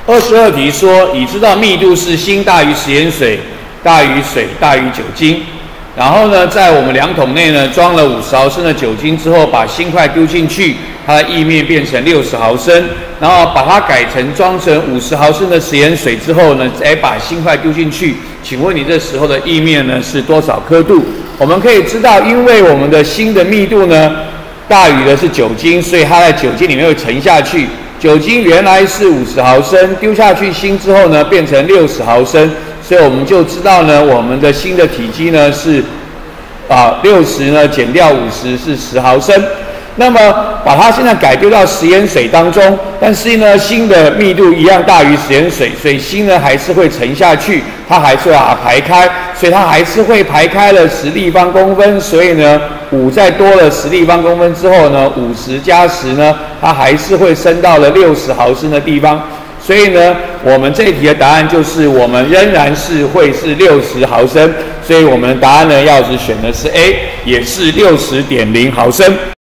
22题说，已知道密度是锌大于食盐水大于水大于酒精。然后呢，在我们量筒内呢装了50毫升的酒精之后，把锌块丢进去，它的液面变成60毫升，然后把它改成装成50毫升的食盐水之后呢，再把锌块丢进去。请问你这时候的液面呢是多少刻度？我们可以知道，因为我们的锌的密度呢大于的是酒精，所以它在酒精里面会沉下去。酒精原来是50毫升，丢下去锌之后呢变成60毫升。所以我们就知道呢，我们的锌的体积呢是60呢减掉50是10毫升。那么把它现在改丢到食盐水当中，但是呢锌的密度一样大于食盐水，所以锌呢还是会沉下去，它还是会把它排开，所以它还是会排开了10立方公分。所以呢5再多了10立方公分之后呢，50加10呢，它还是会升到了60毫升的地方。所以呢，我们这一题的答案就是我们仍然是会是60毫升，所以我们的答案呢，要是选的是 A， 也是60.0毫升。